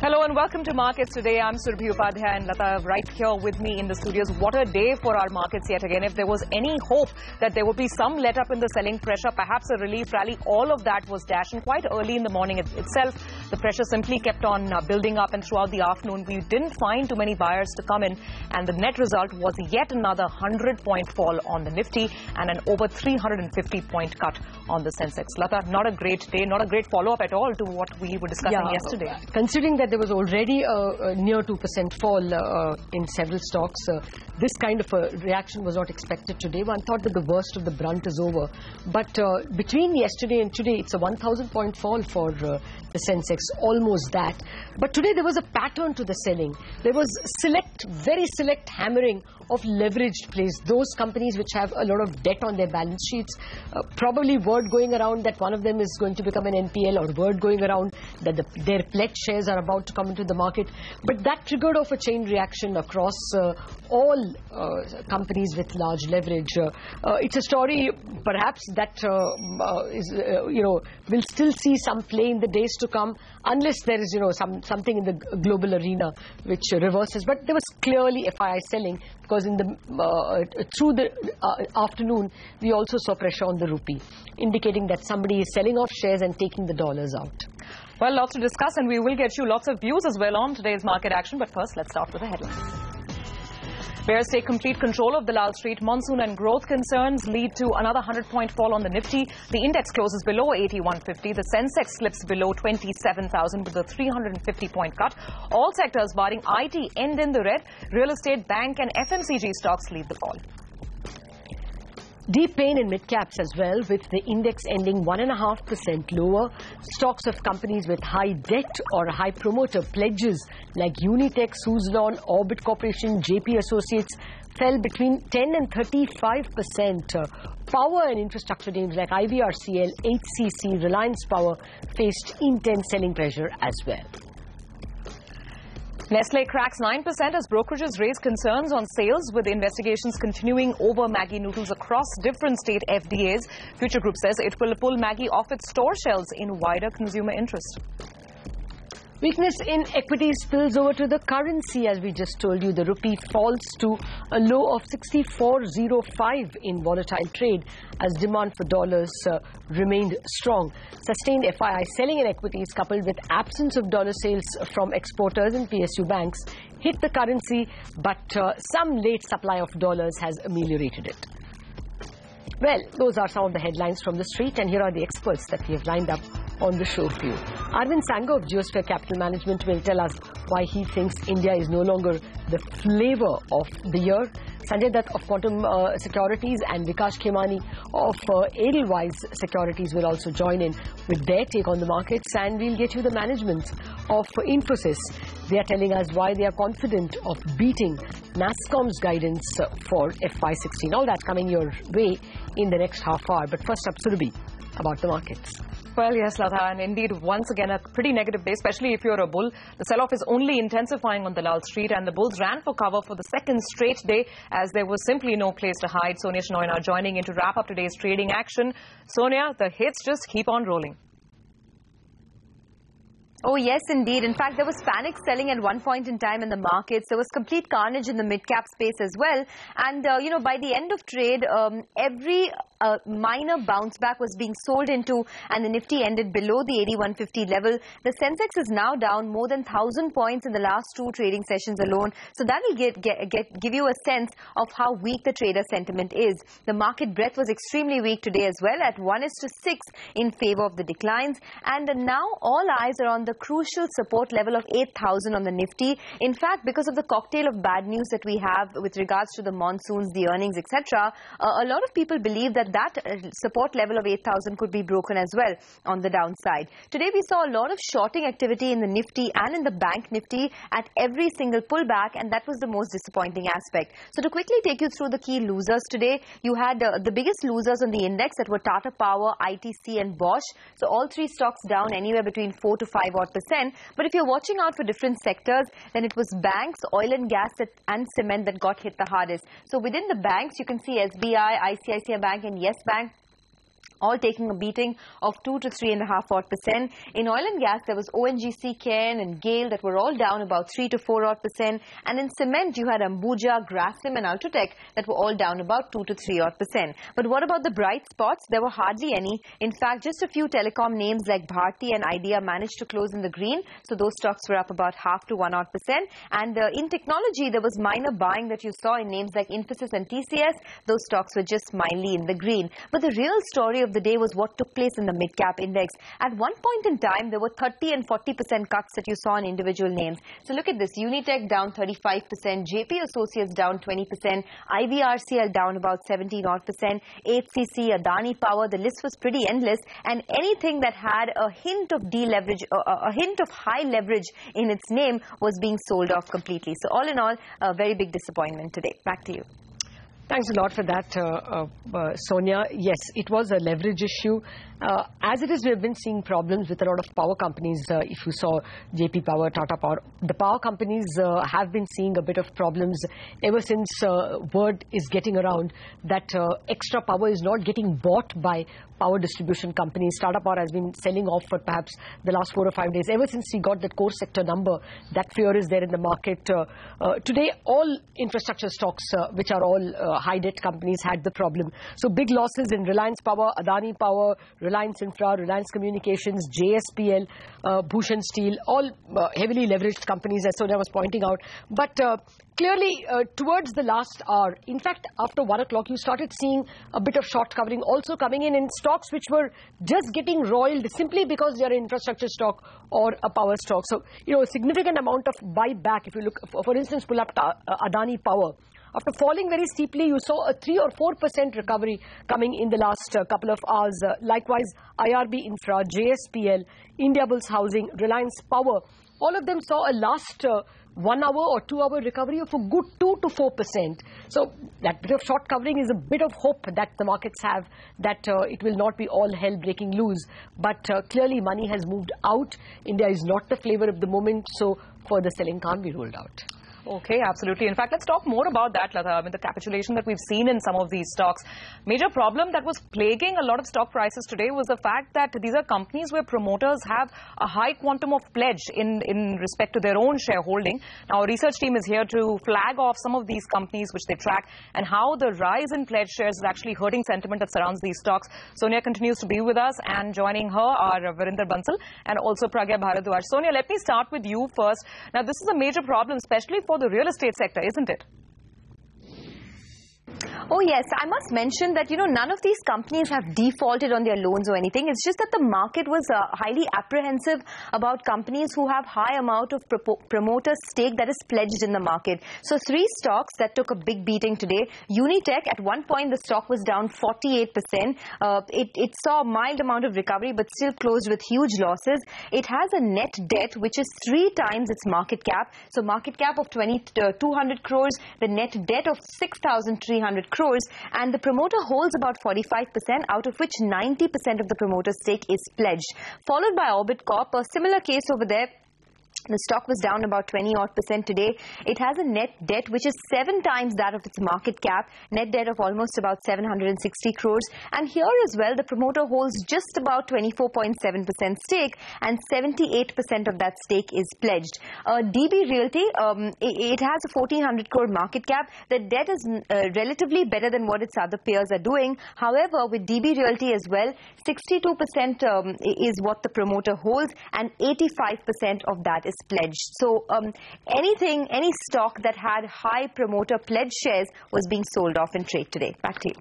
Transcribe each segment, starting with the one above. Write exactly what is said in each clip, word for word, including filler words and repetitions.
Hello and welcome to Markets Today. I'm Surbhi Upadhyay and Lata right here with me in the studios. What a day for our markets yet again. If there was any hope that there would be some let up in the selling pressure, perhaps a relief rally, all of that was dashed. And quite early in the morning it, itself, the pressure simply kept on uh, building up, and throughout the afternoon we didn't find too many buyers to come in, and the net result was yet another one hundred point fall on the Nifty and an over three hundred fifty point cut on the Sensex. Lata, not a great day, not a great follow-up at all to what we were discussing yeah, yesterday. Considering that there was already a, a near two percent fall uh, in several stocks, uh, this kind of a reaction was not expected today. One thought that the worst of the brunt is over. But uh, between yesterday and today, it's a one thousand point fall for uh, the Sensex, almost that. But today there was a pattern to the selling. There was select, very select hammering of leveraged plays. Those companies which have a lot of debt on their balance sheets, uh, probably word going around that one of them is going to become an N P L, or word going around that the, their pledged shares are about to come into the market. But that triggered off a chain reaction across uh, all uh, companies with large leverage. Uh, uh, it's a story perhaps that uh, uh, is, uh, you know, will still see some play in the days to come, unless there is, you know, some something in the global arena which uh, reverses. But there was clearly F I I selling, because in the uh, through the uh, afternoon we also saw pressure on the rupee, indicating that somebody is selling off shares and taking the dollars out. Well, lots to discuss, and we will get you lots of views as well on today's market action. But first, let's start with the headlines. Bears take complete control of the Lal Street. Monsoon and growth concerns lead to another one hundred point fall on the Nifty. The index closes below eighty-one fifty. The Sensex slips below twenty-seven thousand with a three hundred fifty point cut. All sectors barring I T end in the red. Real estate, bank and F M C G stocks lead the fall. Deep pain in mid-caps as well, with the index ending one point five percent lower. Stocks of companies with high debt or high promoter pledges like Unitech, Suzlon, Orbit Corporation, J P Associates fell between ten and thirty-five percent. Uh, power and infrastructure names like I V R C L, H C C, Reliance Power faced intense selling pressure as well. Nestle cracks nine percent as brokerages raise concerns on sales, with investigations continuing over Maggi noodles across different state F D As. Future Group says it will pull Maggi off its store shelves in wider consumer interest. Weakness in equities spills over to the currency. As we just told you, the rupee falls to a low of sixty-four oh five in volatile trade as demand for dollars uh, remained strong. Sustained F I I selling in equities, coupled with absence of dollar sales from exporters and P S U banks, hit the currency, but uh, some late supply of dollars has ameliorated it. Well, those are some of the headlines from the street, and here are the experts that we have lined up on the show for you. Arvind Sangha of Geosphere Capital Management will tell us why he thinks India is no longer the flavor of the year. Sanjay Dutt of Quantum uh, Securities and Vikash Khemani of uh, Edelweiss Securities will also join in with their take on the markets, and we'll get you the management of uh, Infosys. They are telling us why they are confident of beating NASSCOM's guidance uh, for F Y sixteen. All that coming your way in the next half hour. But first up, Surbhi, about the markets. Well, yes, Lata, and indeed, once again, a pretty negative day, especially if you're a bull. The sell-off is only intensifying on the Lal Street, and the bulls ran for cover for the second straight day as there was simply no place to hide. Sonia Shenoy now joining in to wrap up today's trading action. Sonia, the hits just keep on rolling. Oh, yes, indeed. In fact, there was panic selling at one point in time in the markets. There was complete carnage in the mid-cap space as well. And, uh, you know, by the end of trade, um, every uh, minor bounce back was being sold into, and the Nifty ended below the eighty-one fifty level. The Sensex is now down more than one thousand points in the last two trading sessions alone. So that will get, get, get, give you a sense of how weak the trader sentiment is. The market breadth was extremely weak today as well, at one is to six in favor of the declines. And now all eyes are on the crucial support level of eight thousand on the Nifty. In fact, because of the cocktail of bad news that we have with regards to the monsoons, the earnings, et cetera, uh, a lot of people believe that that uh, support level of eight thousand could be broken as well on the downside. Today, we saw a lot of shorting activity in the Nifty and in the Bank Nifty at every single pullback, and that was the most disappointing aspect. So to quickly take you through the key losers today, you had uh, the biggest losers on the index that were Tata Power, I T C and Bosch. So all three stocks down anywhere between four to five odd percent. But if you're watching out for different sectors, then it was banks, oil and gas and cement that got hit the hardest. So within the banks, you can see S B I, I C I C I Bank and Yes Bank all taking a beating of two to three and a half odd percent. In oil and gas, there was O N G C, Cairn and GAIL that were all down about three to four odd percent. And in cement, you had Ambuja, Grasim and Ultratech that were all down about two to three odd percent. But what about the bright spots? There were hardly any. In fact, just a few telecom names like Bharti and Idea managed to close in the green. So those stocks were up about half to one odd percent. And uh, in technology, there was minor buying that you saw in names like Infosys and T C S. Those stocks were just mildly in the green. But the real story of the day was what took place in the mid-cap index. At one point in time, there were thirty and forty percent cuts that you saw in individual names. So look at this. Unitech down thirty-five percent, J P Associates down twenty percent, I V R C L down about seventeen odd percent, H C C, Adani Power. The list was pretty endless, and anything that had a hint of deleverage, uh, a hint of high leverage in its name was being sold off completely. So all in all, a very big disappointment today. Back to you. Thanks a lot for that, uh, uh, uh, Sonia. Yes, it was a leverage issue. Uh, as it is, we have been seeing problems with a lot of power companies. Uh, if you saw J P Power, Tata Power, the power companies uh, have been seeing a bit of problems ever since uh, word is getting around that uh, extra power is not getting bought by power distribution companies. Tata Power has been selling off for perhaps the last four or five days. Ever since we got that core sector number, that fear is there in the market. Uh, uh, today, all infrastructure stocks, uh, which are all uh, high debt companies, had the problem. So big losses in Reliance Power, Adani Power, Reliance Infra, Reliance Communications, J S P L, uh, Bhushan Steel, all uh, heavily leveraged companies, as Sonia was pointing out. But uh, clearly, uh, towards the last hour, in fact, after one o'clock, you started seeing a bit of short covering also coming in in stocks which were just getting roiled simply because they are an infrastructure stock or a power stock. So, you know, a significant amount of buyback. If you look, for, for instance, pull up uh, Adani Power. After falling very steeply, you saw a three or four percent recovery coming in the last uh, couple of hours. Uh, likewise, I R B Infra, J S P L, Indiabulls Housing, Reliance Power, all of them saw a last uh, one hour or two hour recovery of a good two to four percent. So that bit of short covering is a bit of hope that the markets have, that uh, it will not be all hell breaking loose. But uh, clearly money has moved out. India is not the flavor of the moment, so further selling can't be ruled out. Okay, absolutely. In fact, let's talk more about that, Lata. I mean, the capitulation that we've seen in some of these stocks. Major problem that was plaguing a lot of stock prices today was the fact that these are companies where promoters have a high quantum of pledge in, in respect to their own shareholding. Now, our research team is here to flag off some of these companies which they track and how the rise in pledge shares is actually hurting sentiment that surrounds these stocks. Sonia continues to be with us, and joining her are Varinder Bansal and also Pragya Bharadwaj. Sonia, let me start with you first. Now, this is a major problem, especially for the real estate sector, isn't it? Oh yes, I must mention that, you know, none of these companies have defaulted on their loans or anything. It's just that the market was uh, highly apprehensive about companies who have high amount of promoter stake that is pledged in the market. So three stocks that took a big beating today. Unitech, at one point the stock was down forty-eight percent. Uh, it, it saw a mild amount of recovery but still closed with huge losses. It has a net debt which is three times its market cap. So market cap of two hundred crores, the net debt of six thousand three hundred crores, and the promoter holds about forty-five percent, out of which ninety percent of the promoter stake is pledged. Followed by Orbit Corp, a similar case over there. The stock was down about twenty odd percent today. It has a net debt which is seven times that of its market cap, net debt of almost about seven hundred sixty crores. And here as well, the promoter holds just about twenty-four point seven percent stake, and seventy-eight percent of that stake is pledged. Uh, D B Realty, um, it, it has a fourteen hundred crore market cap. The debt is uh, relatively better than what its other peers are doing. However, with D B Realty as well, sixty-two percent um, is what the promoter holds, and eighty-five percent of that is pledged. So um, anything, any stock that had high promoter pledge shares was being sold off in trade today. Back to you.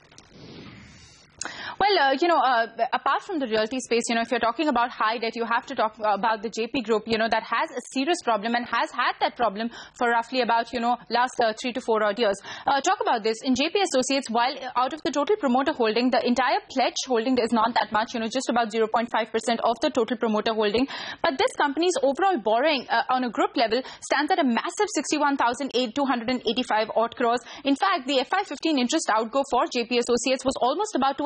Well, uh, you know, uh, apart from the realty space, you know, if you're talking about high debt, you have to talk about the J P Group, you know, that has a serious problem and has had that problem for roughly about, you know, last uh, three to four odd years. Uh, talk about this. In J P Associates, while out of the total promoter holding, the entire pledge holding is not that much, you know, just about zero point five percent of the total promoter holding. But this company's overall borrowing uh, on a group level stands at a massive sixty-one thousand two hundred eighty-five odd crores. In fact, the F I fifteen interest outgo for J P Associates was almost about two and a half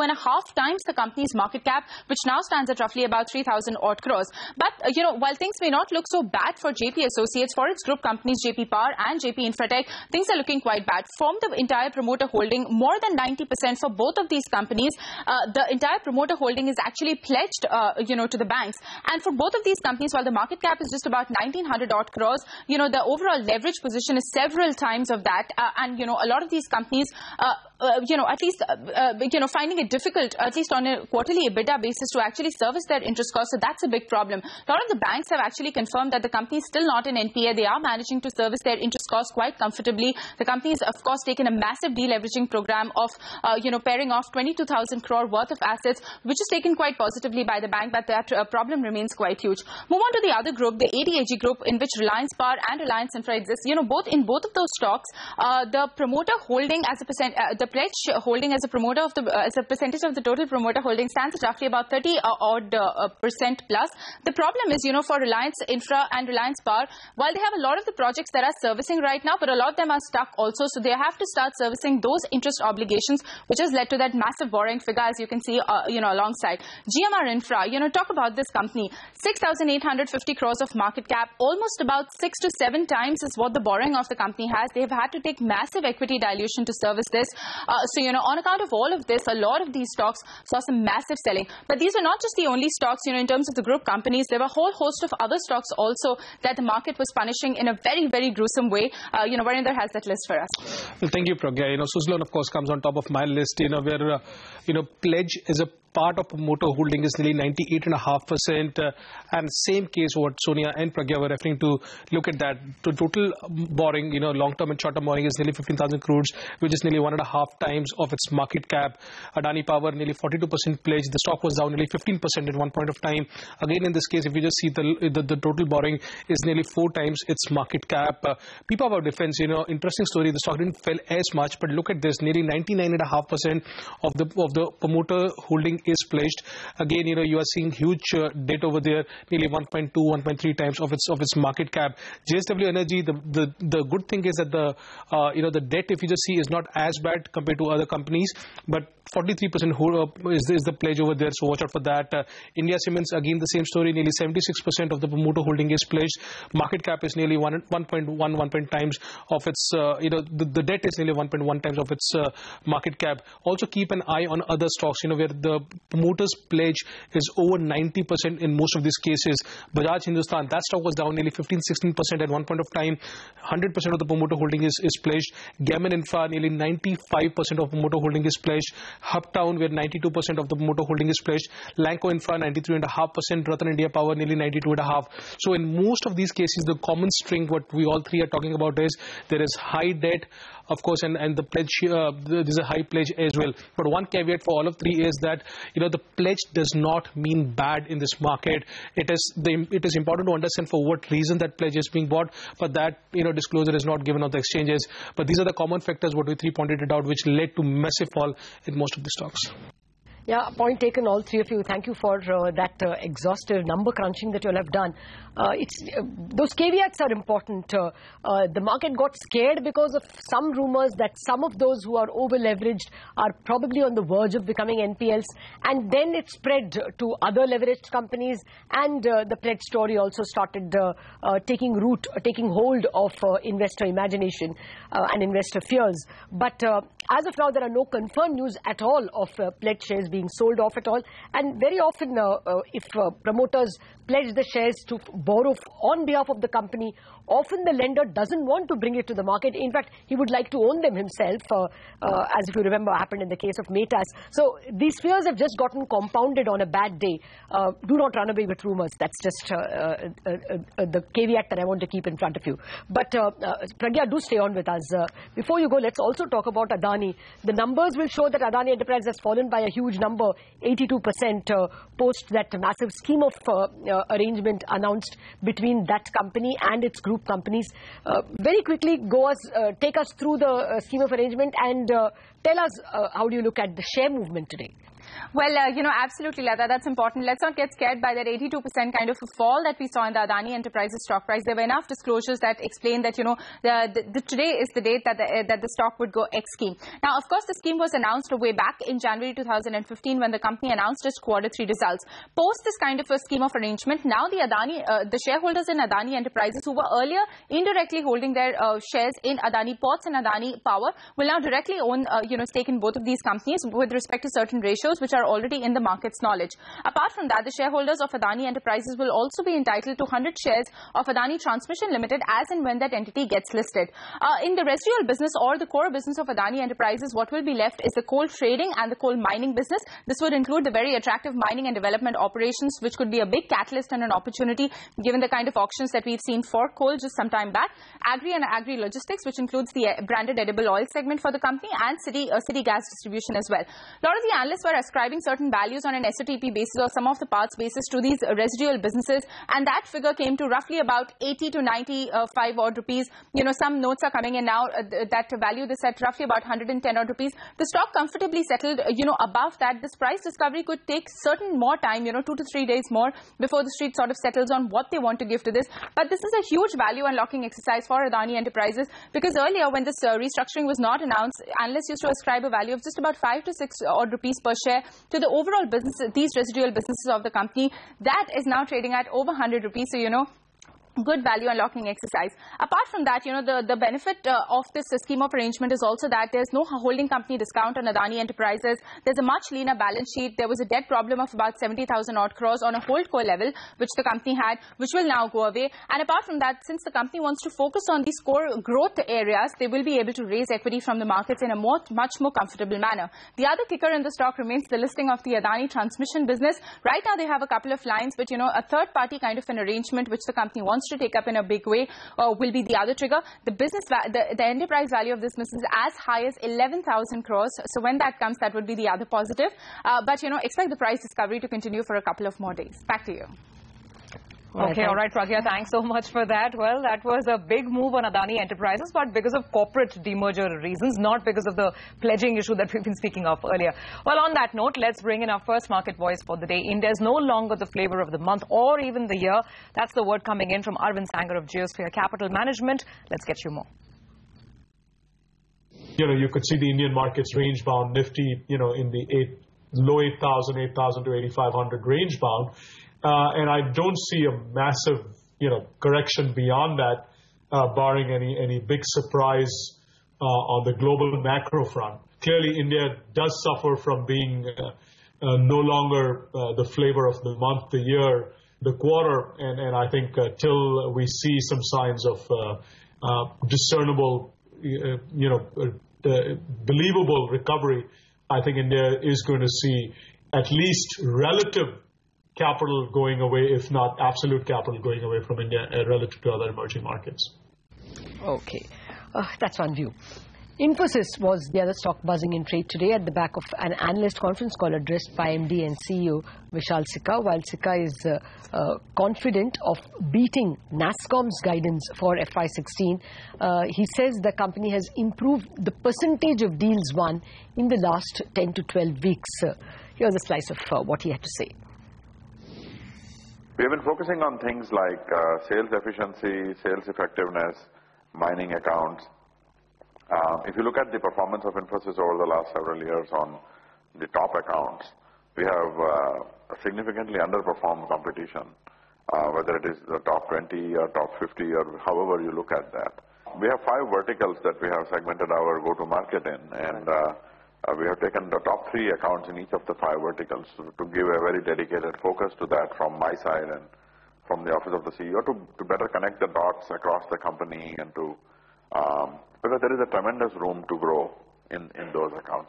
half times the company's market cap, which now stands at roughly about three thousand odd crores. But, uh, you know, while things may not look so bad for J P Associates, for its group companies J P Power and J P Infratech, things are looking quite bad. From the entire promoter holding, more than ninety percent for both of these companies, uh, the entire promoter holding is actually pledged, uh, you know, to the banks. And for both of these companies, while the market cap is just about nineteen hundred odd crores, you know, the overall leverage position is several times of that. Uh, and, you know, a lot of these companies, uh, uh, you know, at least, uh, uh, you know, finding it difficult, at least on a quarterly EBITDA basis, to actually service their interest costs. So that's a big problem. A lot of the banks have actually confirmed that the company is still not in N P A. They are managing to service their interest costs quite comfortably. The company has, of course, taken a massive deleveraging program of, uh, you know, pairing off twenty-two thousand crore worth of assets, which is taken quite positively by the bank, but that uh, problem remains quite huge. Move on to the other group, the A D A G group, in which Reliance Power and Reliance Infra exist. You know, both in both of those stocks, uh, the promoter holding as a percent, uh, the pledge holding as a promoter of the, uh, as a percentage of the total promoter holding stands at roughly about thirty uh, odd uh, percent plus. The problem is, you know, for Reliance Infra and Reliance Power, while they have a lot of the projects that are servicing right now, but a lot of them are stuck also, so they have to start servicing those interest obligations, which has led to that massive borrowing figure, as you can see, uh, you know, alongside. G M R Infra, you know, talk about this company, six thousand eight hundred fifty crores of market cap, almost about six to seven times is what the borrowing of the company has. They've had to take massive equity dilution to service this. Uh, so, you know, on account of all of this, a lot of these stocks saw some massive selling. But these are not just the only stocks, you know, in terms of the group companies. There were a whole host of other stocks also that the market was punishing in a very, very gruesome way. Uh, you know, Varinder has that list for us. Well, thank you, Pragya. You know, Suzlon, of course, comes on top of my list, you know, where, uh, you know, Pledge is a part of promoter holding is nearly ninety-eight point five percent. Uh, and same case what Sonia and Pragya were referring to. Look at that. The total borrowing, you know, long-term and short-term borrowing is nearly fifteen thousand crores, which is nearly one and a half times of its market cap. Adani Power, nearly forty-two percent pledge. The stock was down nearly fifteen percent at one point of time. Again, in this case, if you just see the the, the total borrowing is nearly four times its market cap. Uh, Pipavav Defense, you know, interesting story. The stock didn't fall as much, but look at this. Nearly ninety-nine point five percent of the of the promoter holding is pledged. Again, you know, you are seeing huge uh, debt over there, nearly one point two, one point three times of its of its market cap. J S W Energy, the the, the good thing is that the uh, you know the debt, if you just see, is not as bad compared to other companies, but forty-three percent is, is the pledge over there, so watch out for that. Uh, India Cements, again the same story, nearly seventy-six percent of the promoter holding is pledged. Market cap is nearly one point one, one point times of its, uh, you know, the, the debt is nearly one point one times of its uh, market cap. Also keep an eye on other stocks, you know, where the promoter's pledge is over ninety percent in most of these cases. Bajaj Hindustan, that stock was down nearly fifteen, sixteen percent at one point of time. one hundred percent of the promoter holding is, is pledged. Gammon Infra, nearly ninety-five percent of promoter holding is pledged. Hubtown, where ninety-two percent of the promoter holding is pledged. Lanco Infra, ninety-three point five percent. Ratan India Power, nearly ninety-two point five percent. So in most of these cases, the common string, what we all three are talking about, is there is high debt, of course, and, and the pledge, uh, there's a high pledge as well. But one caveat for all of three is that, you know, the pledge does not mean bad in this market. It is the, it is important to understand for what reason that pledge is being bought, but that, you know, disclosure is not given on the exchanges. But these are the common factors what we three pointed it out, which led to massive fall in most of the stocks. Yeah, point taken, all three of you. Thank you for uh, that uh, exhaustive number crunching that you all have done. Uh, it's uh, those caveats are important. Uh, uh, the market got scared because of some rumors that some of those who are over leveraged are probably on the verge of becoming N P Ls, and then it spread to other leveraged companies, and uh, the pledge story also started uh, uh, taking root, uh, taking hold of uh, investor imagination uh, and investor fears. But uh, as of now, there are no confirmed news at all of uh, pledge shares being sold off at all. And very often, uh, uh, if uh, promoters pledge the shares to borrow on behalf of the company, often the lender doesn't want to bring it to the market. In fact, he would like to own them himself, uh, uh, as if you remember happened in the case of Metas. So these fears have just gotten compounded on a bad day. Uh, do not run away with rumors. That's just uh, uh, uh, uh, the caveat that I want to keep in front of you. But uh, uh, Pragya, do stay on with us. Uh, before you go, let's also talk about Adani. The numbers will show that Adani Enterprises has fallen by a huge number, eighty-two percent, uh, post that massive scheme of uh, uh, arrangement announced between that company and its group companies. Uh, very quickly, go us, uh, take us through the uh, scheme of arrangement and uh, tell us uh, how do you look at the share movement today? Well, uh, you know, absolutely, Lata, that's important. Let's not get scared by that eighty-two percent kind of a fall that we saw in the Adani Enterprises stock price. There were enough disclosures that explain that, you know, the, the, the today is the date that the, uh, that the stock would go ex-scheme. Now, of course, the scheme was announced way back in January two thousand fifteen when the company announced its quarter three results. Post this kind of a scheme of arrangement, now the Adani, uh, the shareholders in Adani Enterprises who were earlier indirectly holding their uh, shares in Adani Ports and Adani Power will now directly own, uh, you know, stake in both of these companies with respect to certain ratios which are already in the market's knowledge. Apart from that, the shareholders of Adani Enterprises will also be entitled to one hundred shares of Adani Transmission Limited as and when that entity gets listed. Uh, in the residual business or the core business of Adani Enterprises, what will be left is the coal trading and the coal mining business. This would include the very attractive mining and development operations, which could be a big catalyst and an opportunity given the kind of auctions that we've seen for coal just some time back. Agri and agri logistics, which includes the branded edible oil segment for the company, and city uh, city gas distribution as well. A lot of the analysts were ascribing certain values on an S O T P basis or some of the parts basis to these residual businesses, and that figure came to roughly about eighty to ninety-five odd rupees. You know, some notes are coming in now uh, that value this at roughly about one hundred ten odd rupees. The stock comfortably settled, uh, you know, above that. This price discovery could take certain more time, you know, two to three days more before the street sort of settles on what they want to give to this. But this is a huge value unlocking exercise for Adani Enterprises, because earlier when this uh, restructuring was not announced, analysts used to ascribe a value of just about five to six odd rupees per share to the overall business, these residual businesses of the company. That is now trading at over one hundred rupees. So, you know, good value unlocking exercise. Apart from that, you know, the, the benefit uh, of this uh, scheme of arrangement is also that there's no holding company discount on Adani Enterprises. There's a much leaner balance sheet. There was a debt problem of about seventy thousand odd crores on a holdco level, which the company had, which will now go away. And apart from that, since the company wants to focus on these core growth areas, they will be able to raise equity from the markets in a more, much more comfortable manner. The other kicker in the stock remains the listing of the Adani Transmission business. Right now, they have a couple of lines, but, you know, a third party kind of an arrangement which the company wants to take up in a big way uh, will be the other trigger. The business, the, the enterprise value of this business is as high as eleven thousand crores. So when that comes, that would be the other positive. Uh, but, you know, expect the price discovery to continue for a couple of more days. Back to you. Okay, all right, Pragya, thanks so much for that. Well, that was a big move on Adani Enterprises, but because of corporate demerger reasons, not because of the pledging issue that we've been speaking of earlier. Well, on that note, let's bring in our first market voice for the day. India is no longer the flavor of the month or even the year. That's the word coming in from Arvind Sanger of Geosphere Capital Management. Let's get you more. You know, you could see the Indian markets range bound, Nifty, you know, in the eight, low eight thousand, eight thousand to eighty-five hundred range bound. Uh, and I don't see a massive, you know, correction beyond that, uh, barring any, any big surprise uh, on the global macro front. Clearly, India does suffer from being uh, uh, no longer uh, the flavor of the month, the year, the quarter, and, and I think uh, till we see some signs of uh, uh, discernible, uh, you know, uh, believable recovery, I think India is going to see at least relative capital going away, if not absolute capital going away from India uh, relative to other emerging markets. Okay, uh, that's one view. Infosys was the other stock buzzing in trade today at the back of an analyst conference call addressed by M D and C E O Vishal Sikka. While Sikka is uh, uh, confident of beating NASSCOM's guidance for F Y sixteen, uh, he says the company has improved the percentage of deals won in the last ten to twelve weeks. Uh, here's a slice of uh, what he had to say. We have been focusing on things like uh, sales efficiency, sales effectiveness, mining accounts. Uh, if you look at the performance of Infosys over the last several years on the top accounts, we have uh, significantly underperformed competition, uh, whether it is the top twenty or top fifty or however you look at that. We have five verticals that we have segmented our go-to-market in, and uh, Uh, we have taken the top three accounts in each of the five verticals to, to give a very dedicated focus to that from my side and from the office of the C E O to, to better connect the dots across the company and to, um, because there is a tremendous room to grow in, in those accounts.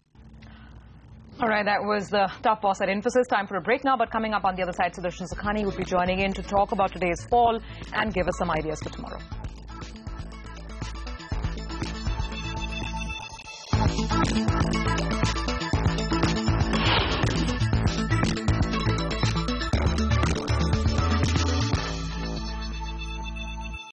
All right, that was the top boss at Infosys. Time for a break now, but coming up on the other side, Sudarshan Sukhani will be joining in to talk about today's fall and give us some ideas for tomorrow. Thank you.